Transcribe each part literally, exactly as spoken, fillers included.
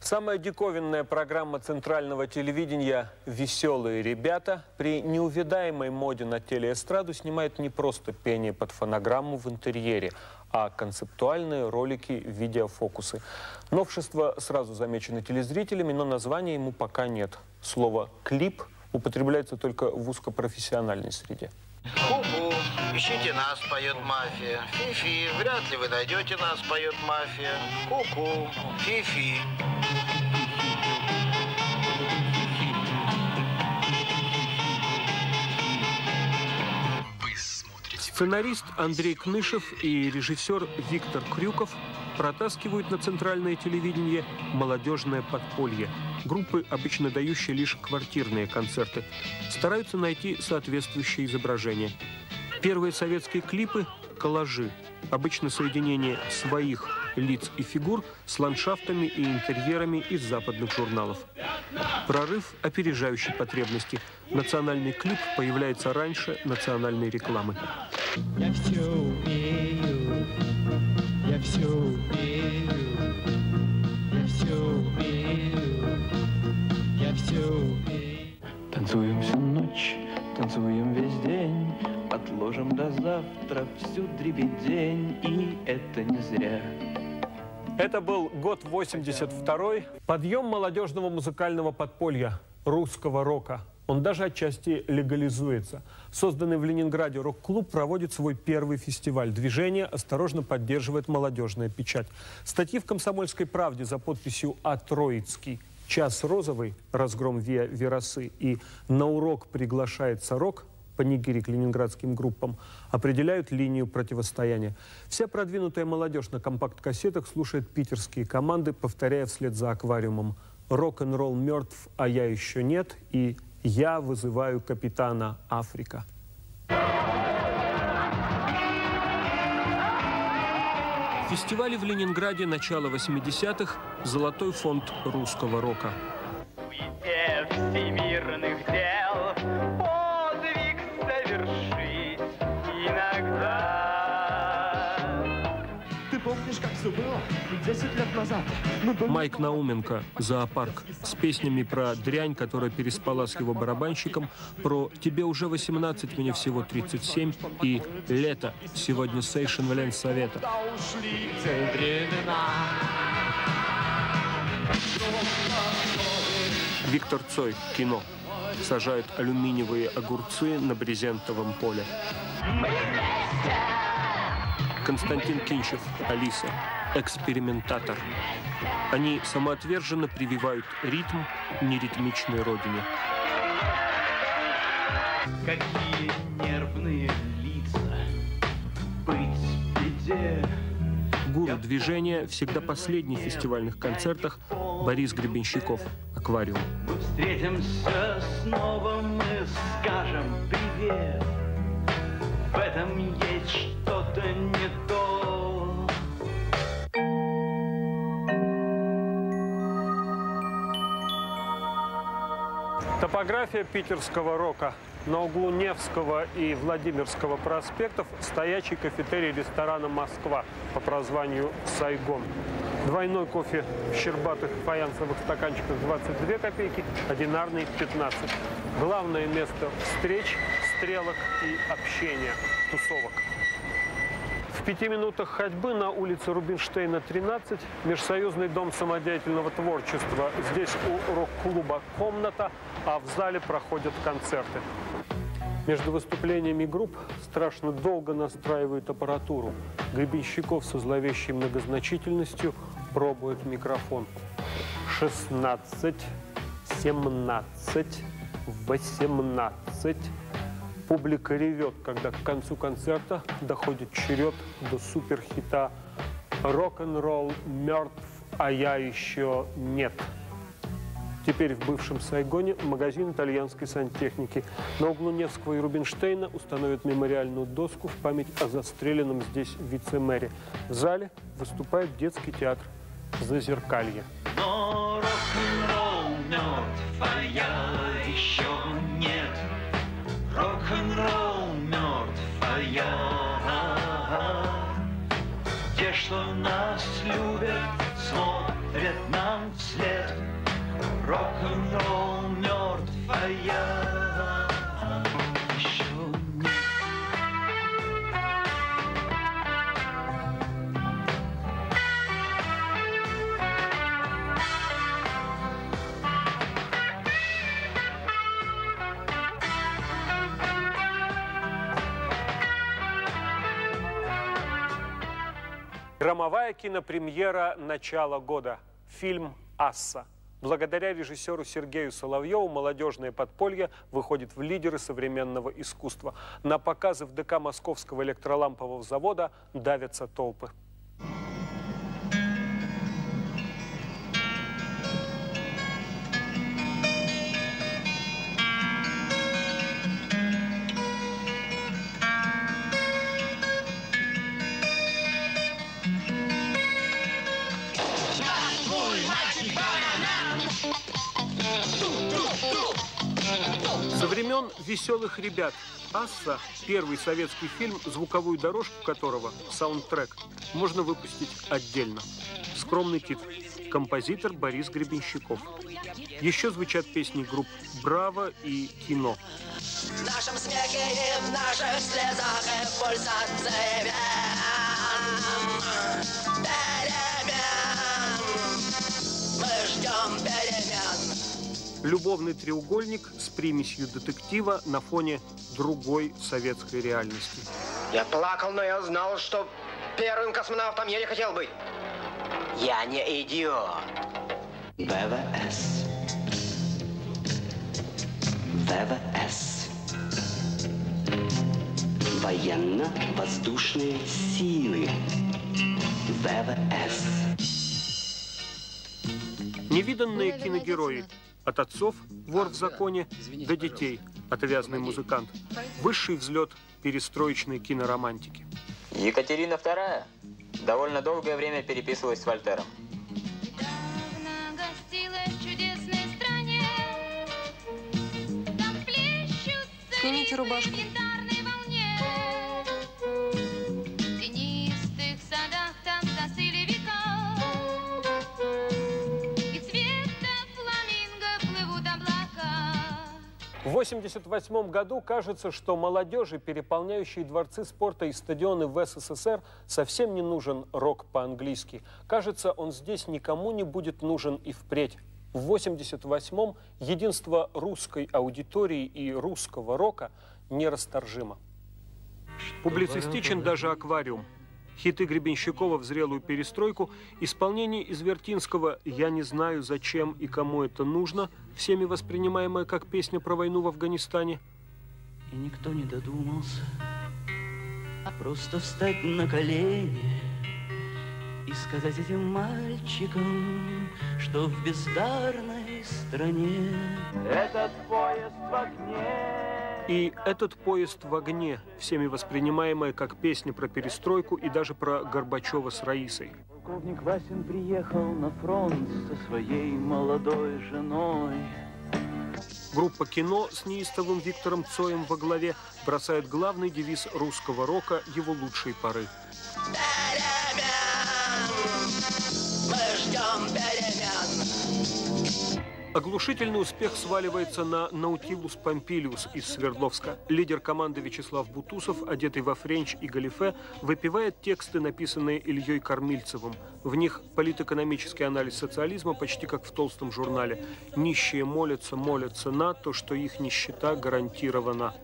Самая диковинная программа центрального телевидения «Веселые ребята» при неувядаемой моде на телеэстраду снимает не просто пение под фонограмму в интерьере, а концептуальные ролики, видеофокусы. Новшество сразу замечено телезрителями, но названия ему пока нет. Слово «клип» употребляется только в узкопрофессиональной среде. Ку-ку, ищите нас, поет мафия. Фи-фи, вряд ли вы найдете нас, поет мафия. Ку-ку, фи-фи. Сценарист Андрей Кнышев и режиссер Виктор Крюков протаскивают на центральное телевидение молодежное подполье. Группы, обычно дающие лишь квартирные концерты, стараются найти соответствующее изображение. Первые советские клипы – коллажи, обычно соединение своих лиц и фигур с ландшафтами и интерьерами из западных журналов. Прорыв, опережающий потребности. Национальный клип появляется раньше национальной рекламы. Я все умею, я все умею, я все умею, я все умею. Танцуем всю ночь, танцуем весь день, отложим до завтра всю дребедень, и это не зря. Это был год восемьдесят второй. Подъем молодежного музыкального подполья, русского рока. Он даже отчасти легализуется. Созданный в Ленинграде рок-клуб проводит свой первый фестиваль. Движение осторожно поддерживает молодежная печать. Статьи в «Комсомольской правде» за подписью «А. Троицкий», «Час розовый», «Разгром Виа Верасы» и «На урок приглашается рок», панигирик ленинградским группам, определяют линию противостояния. Вся продвинутая молодежь на компакт-кассетах слушает питерские команды, повторяя вслед за «Аквариумом» «Рок-н-ролл мертв, а я еще нет» и «Я вызываю капитана Африка». Фестивали в Ленинграде начала восьмидесятых – золотой фонд русского рока. Всемирных дел подвиг совершить иногда. Ты помнишь, как все было десять лет назад? Майк Науменко, «Зоопарк», с песнями про дрянь, которая переспала с его барабанщиком, про «Тебе уже восемнадцать, мне всего тридцать семь» и «Лето, сегодня Сейшен Вален Совета». Виктор Цой, кино. Сажают алюминиевые огурцы на брезентовом поле. Константин Кинчев, Алиса, экспериментатор. Они самоотверженно прививают ритм неритмичной родине. Какие нервные лица быть в беде. Гуру движения, всегда последний в фестивальных концертах, Борис Гребенщиков, «Аквариум». Мы встретимся снова, мы скажем привет. В этом есть что-то не то. Топография питерского рока. На углу Невского и Владимирского проспектов стоячий кафетерий ресторана «Москва» по прозванию «Сайгон». Двойной кофе в щербатых фаянсовых стаканчиках двадцать две копейки, одинарный пятнадцать. Главное место встреч, стрелок и общения, тусовок. В пяти минутах ходьбы на улице Рубинштейна, тринадцать, Межсоюзный дом самодеятельного творчества. Здесь у рок-клуба комната, а в зале проходят концерты. Между выступлениями групп страшно долго настраивают аппаратуру. Гребенщиков со зловещей многозначительностью пробует микрофон. шестнадцать, семнадцать, восемнадцать. Публика ревет, когда к концу концерта доходит черед до суперхита «Рок-н-ролл мертв, а я еще нет». Теперь в бывшем Сайгоне магазин итальянской сантехники. На углу Невского и Рубинштейна установят мемориальную доску в память о застреленном здесь вице-мэре. В зале выступает детский театр «Зазеркалье». Но рок-н-ролл мертв, а я еще нет. Рок-н-ролл мертв, а я. Те, что нас любят, смотрят нам вслед. Рок-н-ролл мертвая еще нет. Громовая кинопремьера начала года. Фильм «Асса». Благодаря режиссеру Сергею Соловьеву молодежное подполье выходит в лидеры современного искусства. На показы в ДК Московского электролампового завода давятся толпы. Со времен «Веселых ребят» «Асса» – первый советский фильм, звуковую дорожку которого, саундтрек, можно выпустить отдельно. Скромный титр. Композитор Борис Гребенщиков. Еще звучат песни групп «Браво» и «Кино». В нашем смехе и в наших слезах и в пульсации перемен. Мы ждем перемен. Любовный треугольник с примесью детектива на фоне другой советской реальности. Я плакал, но я знал, что первым космонавтом я не хотел быть. Я не идиот. ВВС. ВВС. Военно-воздушные силы. ВВС. Невиданные киногерои. От отцов – вор в законе, до детей – отвязный музыкант. Высший взлет перестроечной киноромантики. Екатерина вторая довольно долгое время переписывалась с Вольтером. Снимите рубашку. В восемьдесят восьмом году кажется, что молодежи, переполняющей дворцы спорта и стадионы в СССР, совсем не нужен рок по-английски. Кажется, он здесь никому не будет нужен и впредь. В восемьдесят восьмом единство русской аудитории и русского рока нерасторжимо. Публицистичен даже «Аквариум». Хиты Гребенщикова в зрелую перестройку, исполнение Извертинского «Я не знаю, зачем и кому это нужно», всеми воспринимаемая как песня про войну в Афганистане. И никто не додумался просто встать на колени и сказать этим мальчикам, что в бездарной стране этот поезд в огне. И этот поезд в огне, всеми воспринимаемая как песня про перестройку и даже про Горбачева с Раисой. Полковник Васин приехал на фронт со своей молодой женой. Группа «Кино» с неистовым Виктором Цоем во главе бросает главный девиз русского рока его лучшей поры. Мы ждем перемен. Оглушительный успех сваливается на Наутилус Помпилиус из Свердловска. Лидер команды Вячеслав Бутусов, одетый во френч и галифе, выпевает тексты, написанные Ильей Кормильцевым. В них политэкономический анализ социализма, почти как в толстом журнале. Нищие молятся, молятся на то, что их нищета гарантирована.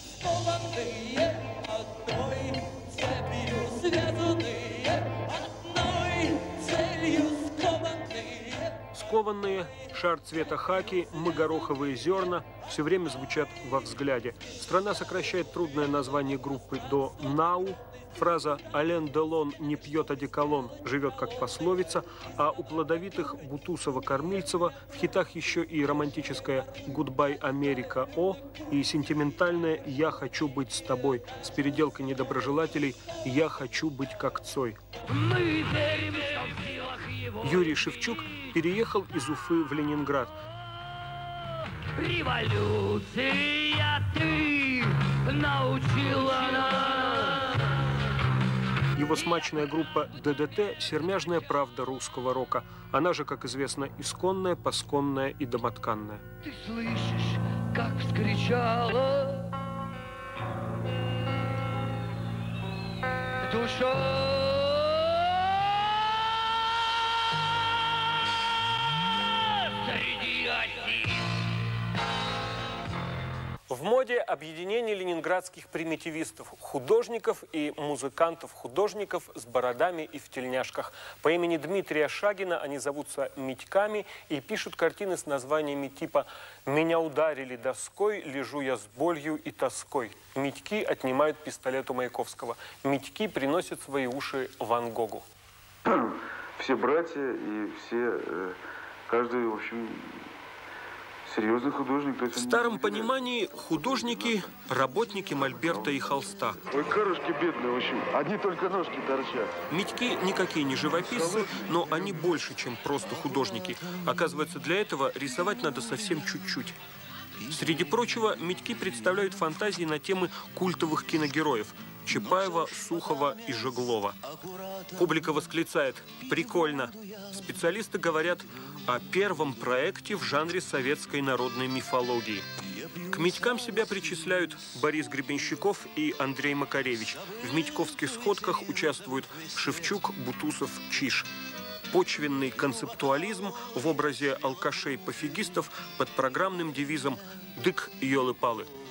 Скованные, шар цвета хаки, мы гороховые зерна все время звучат во взгляде. Страна сокращает трудное название группы до «Нау». Фраза «Ален Делон не пьет одеколон» живет как пословица, а у плодовитых Бутусова-Кормильцева в хитах еще и романтическая «Гудбай, Америка, О» и сентиментальная «Я хочу быть с тобой» с переделкой недоброжелателей «Я хочу быть как Цой». Юрий Шевчук переехал из Уфы в Ленинград. Революция ты научила нас. Его смачная группа ДДТ – сермяжная правда русского рока. Она же, как известно, исконная, пасконная и домотканная. Ты слышишь, как вскричала душа? В моде объединение ленинградских примитивистов, художников и музыкантов-художников с бородами и в тельняшках. По имени Дмитрия Шагина они зовутся Митьками и пишут картины с названиями типа «Меня ударили доской, лежу я с болью и тоской». Митьки отнимают пистолет у Маяковского. Митьки приносят свои уши Ван Гогу. Все братья и все, каждый, в общем... серьезный художник. То есть в старом понимании художники – работники мольберта и холста. Ой, карышки бедные, в общем, одни только ножки торчат. Митьки никакие не живописцы, но они больше, чем просто художники. Оказывается, для этого рисовать надо совсем чуть-чуть. Среди прочего, Митьки представляют фантазии на темы культовых киногероев – Чапаева, Сухова и Жеглова. Публика восклицает «Прикольно!». Специалисты говорят о первом проекте в жанре советской народной мифологии. К Митькам себя причисляют Борис Гребенщиков и Андрей Макаревич. В митьковских сходках участвуют Шевчук, Бутусов, Чиж. Почвенный концептуализм в образе алкашей-пофигистов под программным девизом «Дык, ёлы-палы».